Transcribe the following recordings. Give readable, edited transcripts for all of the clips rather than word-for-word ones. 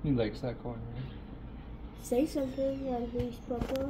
He likes that corner, right? Say something, Yandex Papa.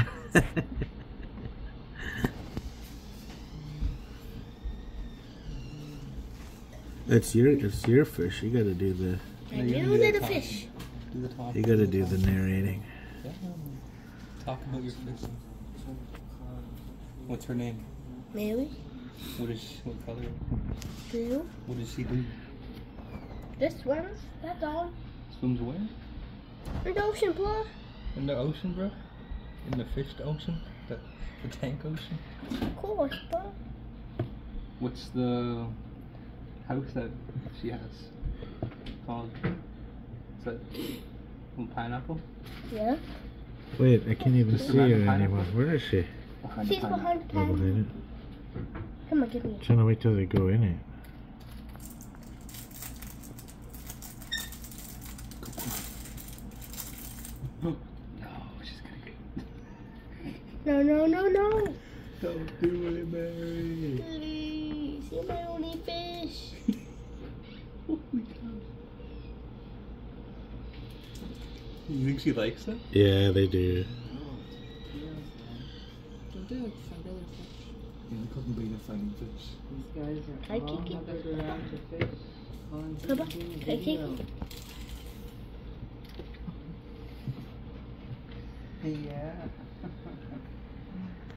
It's your fish. You gotta do the. I knew that a fish. Do the talk. You gotta do the narrating. Yeah. Talk about your fish. What's her name? Mary. What color? Blue. What does she do? This swims. That's all. Swims where? In the ocean, bro. In the ocean, bro? In the fish ocean? The tank ocean? Of course, bro. What's the house that she has called? Is that pineapple? Yeah. Wait, I can't even Just see around her the pineapple? anymore. Where is she? She's behind the Oh, pan. behind Come on, give me it. Trying to wait till they go in it. No, she's gonna get. No, no, no, no. Don't do it, Mary. Please, you're my only fish. Holy cow. You think she likes that? Yeah, they do. Don't do it, find other fish. Yeah, they call them being a finding fish. These guys are Hi, all Kiki. gathered around to fish. Papa, hi, Kiki. Yeah.